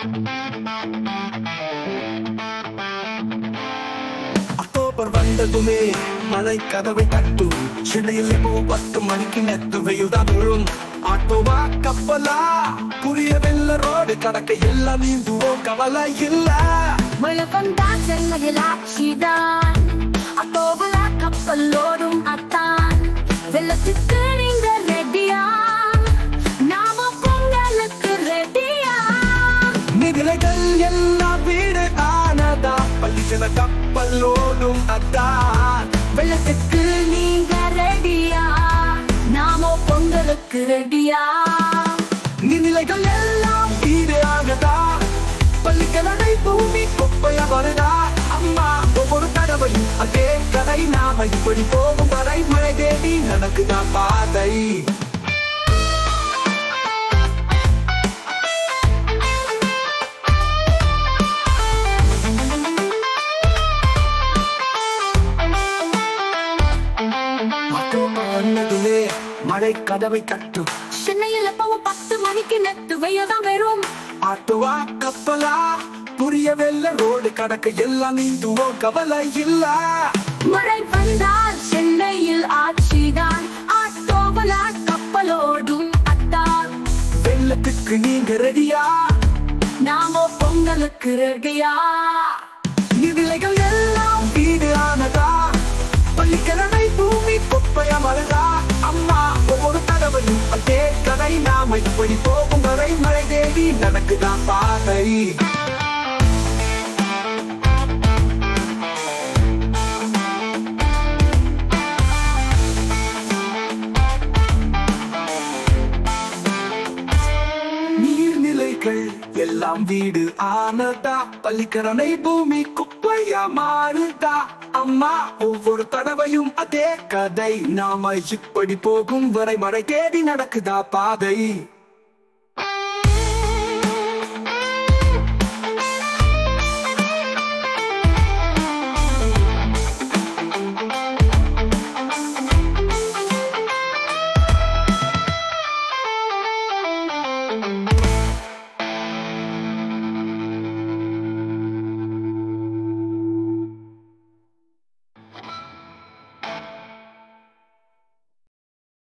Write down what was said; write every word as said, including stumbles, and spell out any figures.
October வந்ததுமே மழை கதவை தட்டும். சென்னையில் இப்போ பத்து மணிக்கு நெத்து வெயில்தான் விழும். ஆட்டோவா கப்பலா புரியவில்லை, ரோடு கடக்க எல்லாம் நீந்துவோம், கவலை இல்ல. மழை வந்தா சென்னையில் ஆட்சிதான், ஆட்டோவா கப்பலோடும் அத்தான். வெள்ளத்துக்கு நீங்க ரெடியா, நாம பொங்கலுக்கு ரெடியா. நிதிலைகள் எல்லாம் வீடு ஆனதா, பள்ளிச்சல கப்பலோடும் அத்தான். வெள்ளத்துக்கு நீங்க ரெடியா, நாம பொங்கலுக்கு ரெடியா. நிதிலைகள் எல்லாம் வீடு ஆனதா, பள்ளிக்கலனை பூமி குப்பையா வருதா. அம்மா ஒவ்வொரு தடவையும் அதே கதை, நாம இப்படி போகும் வரை மழை தேடி நடக்குதான் பாதை. மழை கதவை தட்டும். சென்னையில் எப்பவும் பத்து மணிக்கு நெத்து வெயில்தான் வரும். ஆட்டோவா கப்பலா புரியவில்லை, ரோடு கடக்க எல்லாம் நீந்துவோம், கவலை இல்ல. மழை வந்தால் சென்னையில் ஆட்சிதான், ஆட்டோவலா கப்பலோடும் அத்தான். வெள்ளத்துக்கு நீங்க ரெடியா, நாம பொங்கலுக்கு ரெடியா. நிதிலைகள் எல்லாம் வீடு ஆனதா, பள்ளிக்கிழமை பூமி குப்பையா மலரா. அம்மா ஒவ்வொரு தடவையும் அதே கதை, நாம இப்படி போகும் வரை மழை தேடி நடக்குதான் பாதை. நீர்நிலைகள் எல்லாம் வீடு ஆனதா, பள்ளிக்கரணை பூமி குப்பையா மாறுதா. அம்மா ஒவ்வொரு தடவையும் அதே கதை, நாம இப்படி போகும் வரை மழை தேடி நடக்குதா பாதை.